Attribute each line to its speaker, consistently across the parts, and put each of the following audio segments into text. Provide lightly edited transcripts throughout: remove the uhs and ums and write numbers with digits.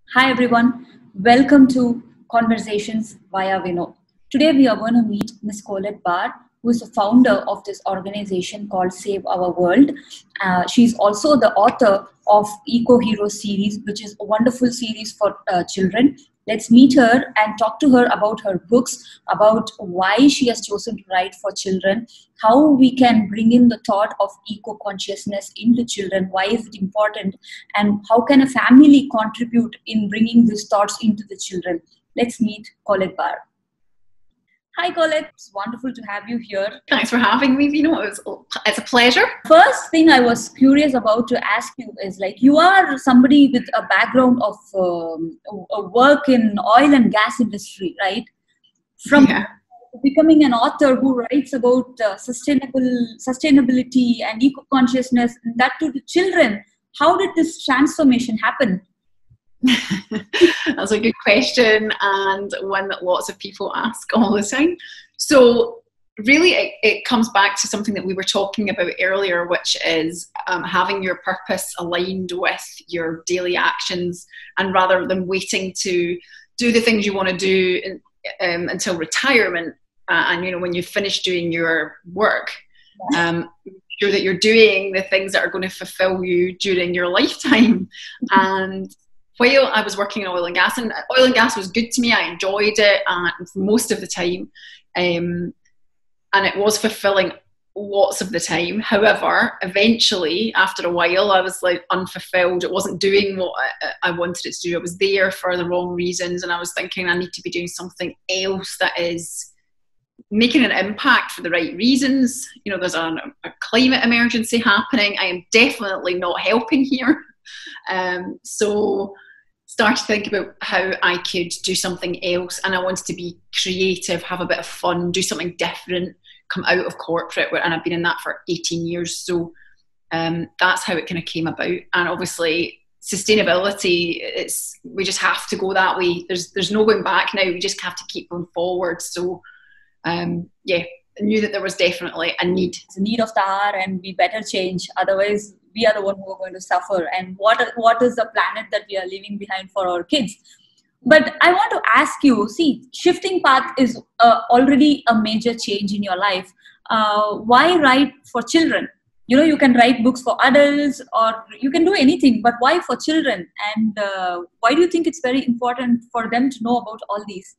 Speaker 1: Hi everyone, welcome to Conversations via Vino. Today we are going to meet Ms. Colette Barr, who is the founder of this organization called Save Our World. She's also the author of Eco Hero series, which is a wonderful series for children. Let's meet her and talk to her about her books, about why she has chosen to write for children, how we can bring in the thought of eco consciousness into children, why is it important, and how can a family contribute in bringing these thoughts into the children. Let's meet Colette Barr. Hi Colette, it's wonderful to have you here.
Speaker 2: Thanks for having me, Vino. It's a pleasure.
Speaker 1: First thing I was curious about to ask you is, like, you are somebody with a background of a work in oil and gas industry, right? From becoming an author who writes about sustainability and eco consciousness, that to the children, how did this transformation happen?
Speaker 2: That's a good question, and one that lots of people ask all the time. So really it comes back to something that we were talking about earlier, which is having your purpose aligned with your daily actions, and rather than waiting to do the things you want to do until retirement, and when you finish doing your work, sure that you're doing the things that are going to fulfill you during your lifetime. And while I was working in oil and gas was good to me, I enjoyed it most of the time, and it was fulfilling lots of the time. However, eventually, after a while, I was like unfulfilled. It wasn't doing what I wanted it to do. I was there for the wrong reasons, and I was thinking I need to be doing something else that is making an impact for the right reasons. There's a climate emergency happening. I am definitely not helping here. So started to think about how I could do something else, and I wanted to be creative, have a bit of fun, do something different, come out of corporate, and I've been in that for 18 years. So that's how it kind of came about. And obviously sustainability, we just have to go that way. There's no going back now. We just have to keep going forward. So I knew that there was definitely a need.
Speaker 1: It's a need of the hour, and we better change. Otherwise, we are the one who are going to suffer. And what is the planet that we are leaving behind for our kids? But I want to ask you, see, shifting path is already a major change in your life. Why write for children? You can write books for adults, or you can do anything, but why for children? And why do you think it's very important for them to know about all these?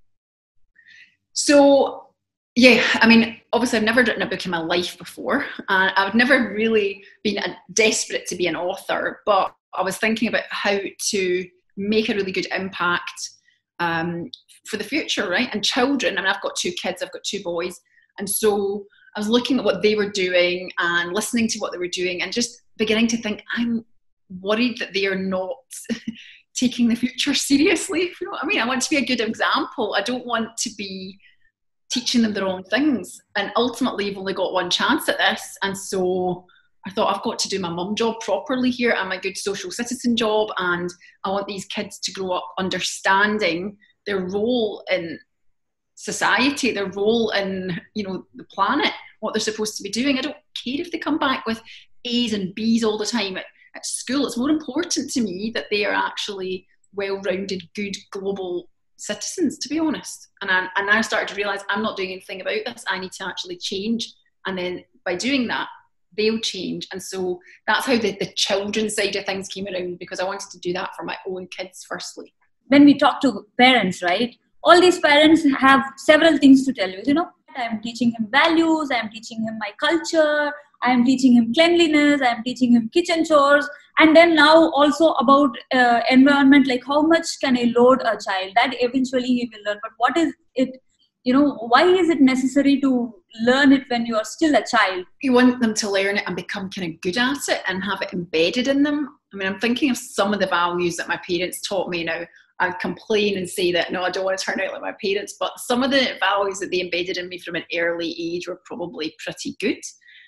Speaker 2: So, obviously I've never written a book in my life before. I've never really been desperate to be an author, but I was thinking about how to make a really good impact for the future, right? And children, I've got 2 kids, I've got 2 boys. And so I was looking at what they were doing and listening to what they were doing, and just beginning to think, I'm worried that they are not taking the future seriously. If you know what I mean? I want to be a good example. I don't want to be teaching them the wrong things. And ultimately, you've only got one chance at this. And so I thought, I've got to do my mum job properly here, and my good social citizen job. And I want these kids to grow up understanding their role in society, their role in, the planet, what they're supposed to be doing. I don't care if they come back with A's and B's all the time at school. It's more important to me that they are actually well-rounded, good global citizens, to be honest. And I now started to realise I'm not doing anything about this. I need to actually change. And then by doing that, they'll change. And so that's how the children's side of things came around, because I wanted to do that for my own kids firstly.
Speaker 1: When we talk to parents, right, all these parents have several things to tell you. I'm teaching him values, I'm teaching him my culture, I'm teaching him cleanliness, I'm teaching him kitchen chores, and then now also about environment, like how much can I load a child? That eventually he will learn. But what is it, why is it necessary to learn it when you are still a child?
Speaker 2: You want them to learn it and become kind of good at it and have it embedded in them. I'm thinking of some of the values that my parents taught me now. I'd complain and say that, no, I don't want to turn out like my parents, but some of the values that they embedded in me from an early age were probably pretty good.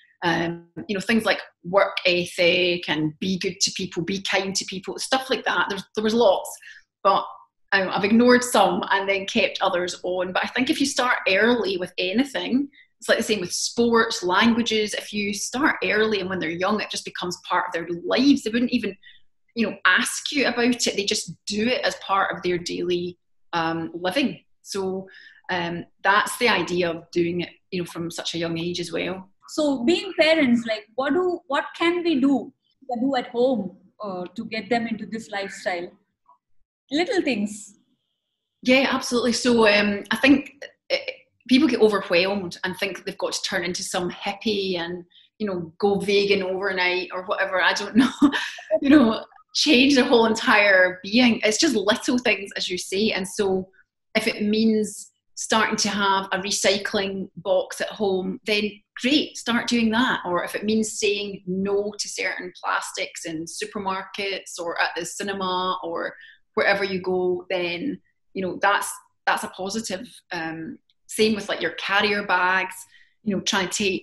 Speaker 2: Things like work ethic and be good to people, be kind to people, stuff like that. There was lots, but I've ignored some and then kept others on. But I think if you start early with anything, it's like the same with sports, languages. If you start early and when they're young, it just becomes part of their lives. They wouldn't even, ask you about it. They just do it as part of their daily living. So that's the idea of doing it, from such a young age as well.
Speaker 1: So being parents, like what can we do at home to get them into this lifestyle? Little things.
Speaker 2: Yeah, absolutely. So I think people get overwhelmed and think they've got to turn into some hippie and go vegan overnight or whatever. I don't know. Change their whole entire being. It's just little things, as you say. And so if it means starting to have a recycling box at home, then great, start doing that. Or if it means saying no to certain plastics in supermarkets or at the cinema or wherever you go, then that's a positive. Same with like your carrier bags, trying to take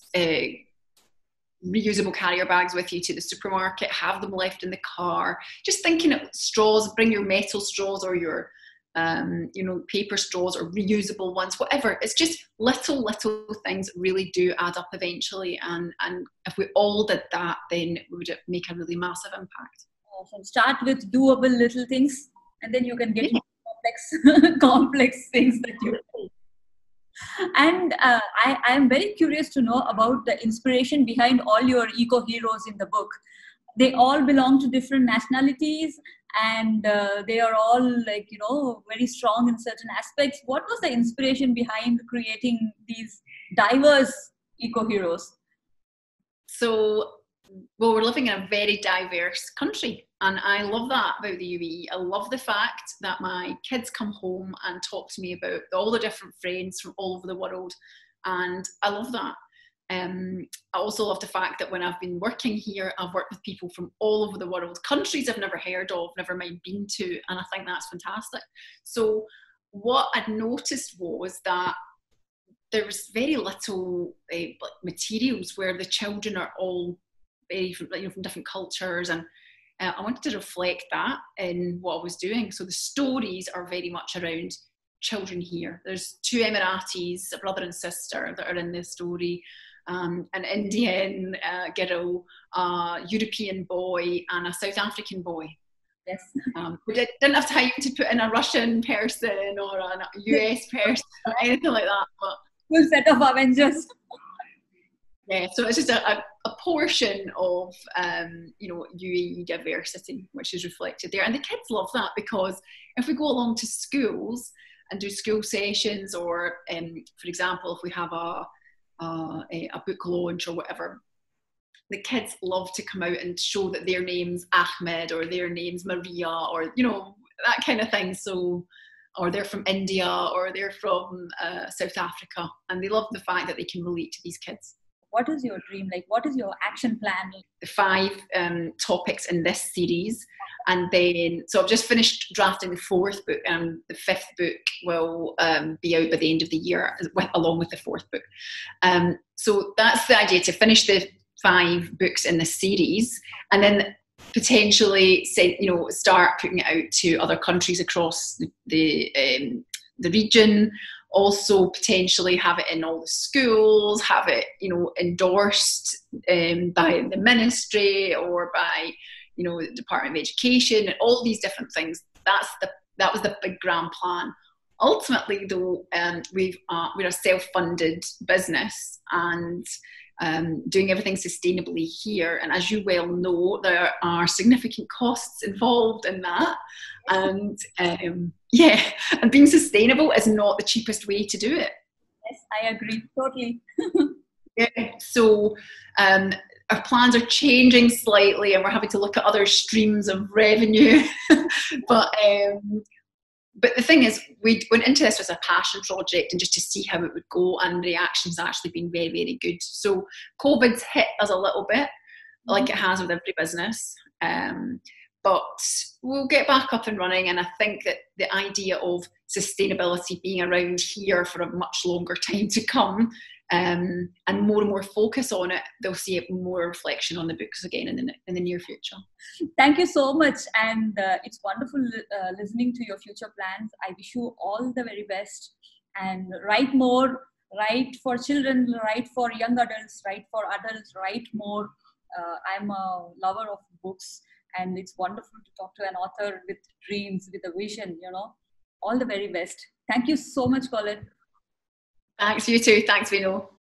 Speaker 2: reusable carrier bags with you to the supermarket, have them left in the car. Just thinking of straws, bring your metal straws or your paper straws or reusable ones, whatever. It's just little things really do add up eventually, and if we all did that, then we would make a really massive impact.
Speaker 1: Awesome. Start with doable little things, and then you can get complex things that you do. And I am very curious to know about the inspiration behind all your eco heroes in the book. They all belong to different nationalities, and they are all very strong in certain aspects. What was the inspiration behind creating these diverse eco heroes?
Speaker 2: So, we're living in a very diverse country, and I love that about the UAE. I love the fact that my kids come home and talk to me about all the different friends from all over the world, and I love that. I also love the fact that when I've been working here, I've worked with people from all over the world, countries I've never heard of, never mind been to, and I think that's fantastic. So what I'd noticed was that there was very little materials where the children are all very from different cultures, and I wanted to reflect that in what I was doing. So the stories are very much around children here. There's two Emiratis, a brother and sister, that are in this story. An Indian girl, a European boy, and a South African boy.
Speaker 1: Yes.
Speaker 2: We didn't have time to put in a Russian person or a US person or anything like that. But
Speaker 1: full set of Avengers.
Speaker 2: Yeah, so it's just a portion of UAE diversity, which is reflected there, and the kids love that, because if we go along to schools and do school sessions, or for example, if we have a book launch or whatever, the kids love to come out and show that their name's Ahmed or their name's Maria, or that kind of thing. So, or they're from India or they're from South Africa, and they love the fact that they can relate to these kids.
Speaker 1: What is your dream? Like, what is your action plan?
Speaker 2: The 5 topics in this series. And then, so I've just finished drafting the 4th book, and the 5th book will be out by the end of the year, along with the 4th book. So that's the idea, to finish the 5 books in this series, and then potentially start putting it out to other countries across the region. Also potentially have it in all the schools, have it endorsed by the ministry or by the Department of Education, and all these different things. That was the big grand plan. Ultimately, though, we're a self-funded business, and doing everything sustainably here. And as you well know, there are significant costs involved in that. And and being sustainable is not the cheapest way to do it.
Speaker 1: Yes, I agree totally.
Speaker 2: Yeah. So our plans are changing slightly, and we're having to look at other streams of revenue. But the thing is, we went into this as a passion project and just to see how it would go, and the reaction's actually been very, very good. So COVID's hit us a little bit, like it has with every business. But we'll get back up and running, and I think that the idea of sustainability being around here for a much longer time to come, and more focus on it, they'll see it more reflection on the books again in the near future.
Speaker 1: Thank you so much, and it's wonderful listening to your future plans. I wish you all the very best, and write more, write for children, write for young adults, write for adults, write more. I'm a lover of books, And it's wonderful to talk to an author with dreams, with a vision, all the very best. Thank you so much, Colette.
Speaker 2: Thanks, you too. Thanks, Vino.